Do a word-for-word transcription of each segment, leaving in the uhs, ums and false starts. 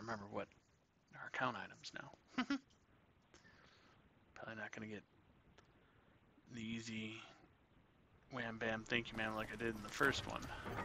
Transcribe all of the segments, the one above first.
remember what our account items now. Probably not gonna get the easy wham bam thank you ma'am like I did in the first one.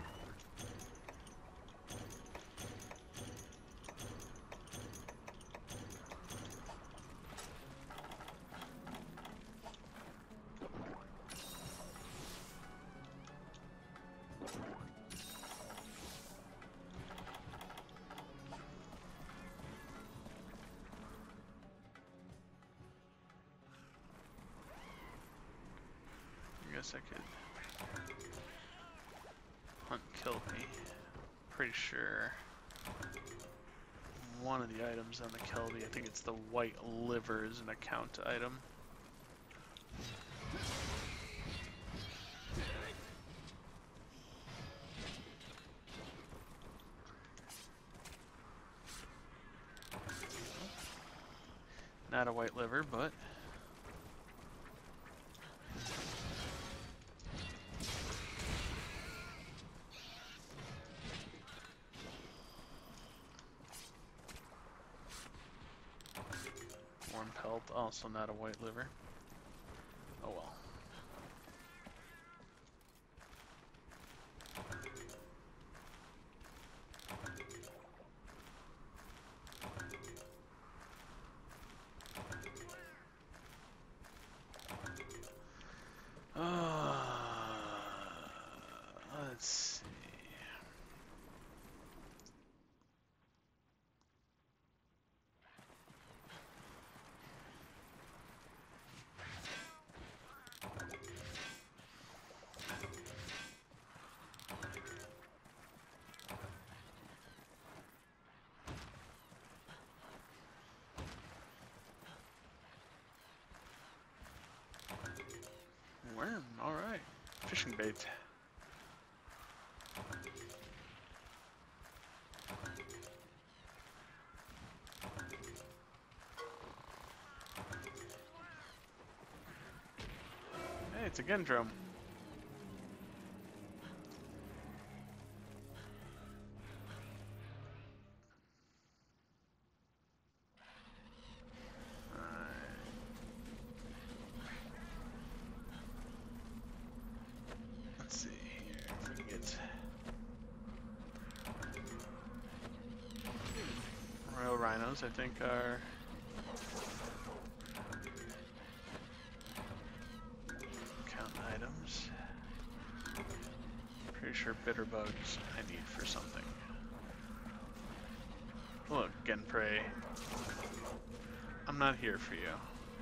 I guess I could hunt Kelpie. Pretty sure one of the items on the Kelpie, I think it's the white liver, is an account item. Not a white liver, but warm pelt, also not a white liver. Oh well. Uh, let's see. Worm, alright. Fishing bait. Hey, it's a Gendrome. Let's see here if we can get Royal Rhinos, I think are count items. Pretty sure bitter bugs I need for something. Look, Genprey. I'm not here for you.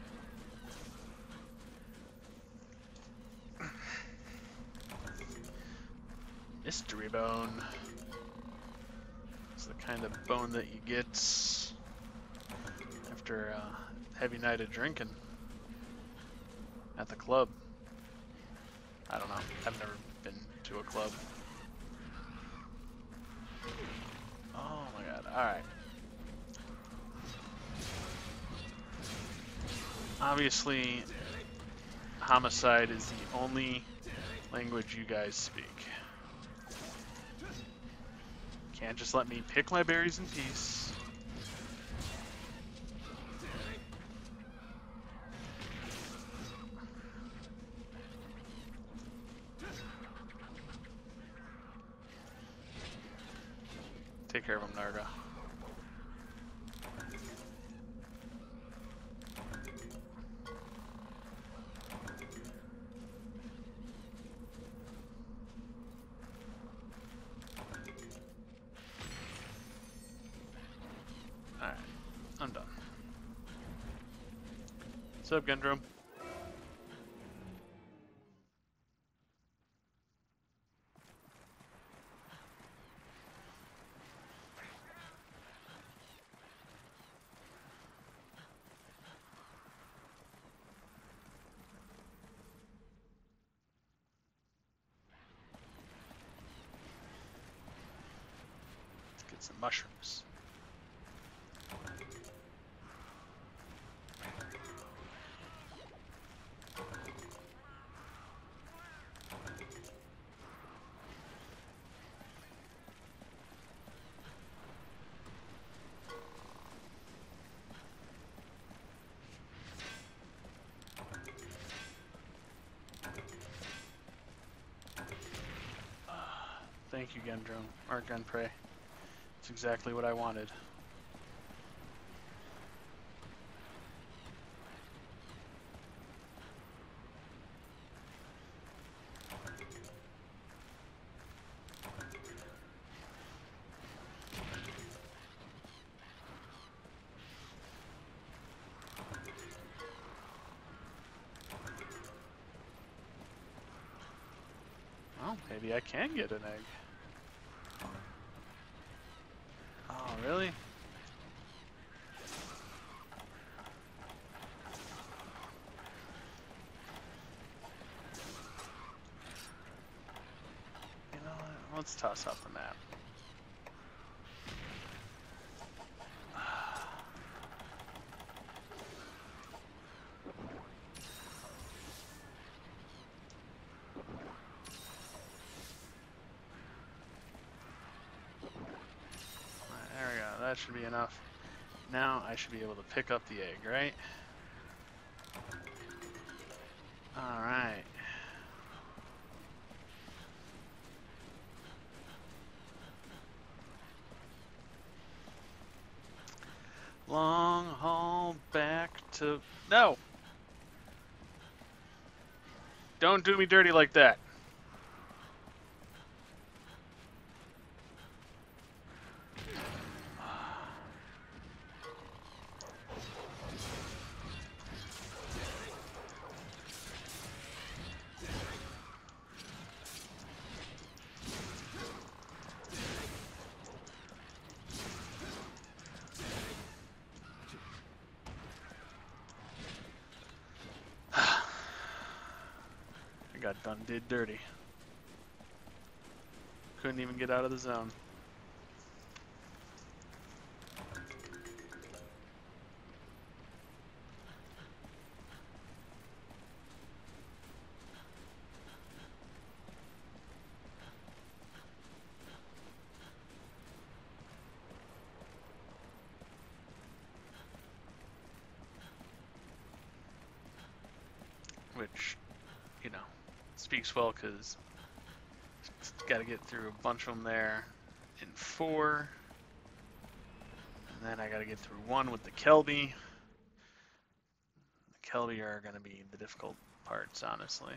Mystery bone. It's the kind of bone that you get after a heavy night of drinking at the club. I don't know. I've never been to a club. Oh my god. Alright. Obviously, Homicide is the only language you guys speak. Can't just let me pick my berries in peace. Take care of him, Narga. Alright, I'm done. What's up, Gendrome? Let's get some mushrooms. Thank you, Gendrone, or Gunprey. It's exactly what I wanted. Well, maybe I can get an egg. Oh, really? You know what? Let's toss out the map. There we go. That should be enough. Now I should be able to pick up the egg, right? Alright. Long haul back to... No! Don't do me dirty like that. Got done did dirty. Couldn't even get out of the zone. Which, you know, speaks well because got to get through a bunch of them there in four, and then I got to get through one with the Kelby. The Kelby are going to be the difficult parts, honestly.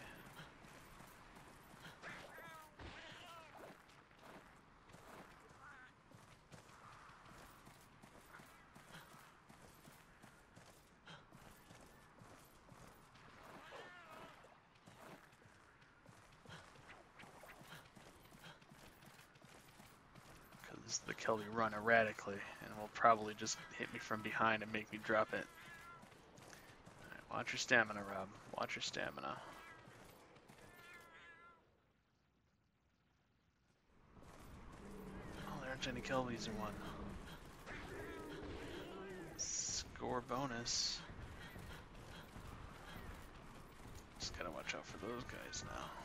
The Kelby run erratically and will probably just hit me from behind and make me drop it. Right, watch your stamina, Rob. Watch your stamina. Oh, there aren't any Kelbys in one. Score bonus. Just gotta watch out for those guys now.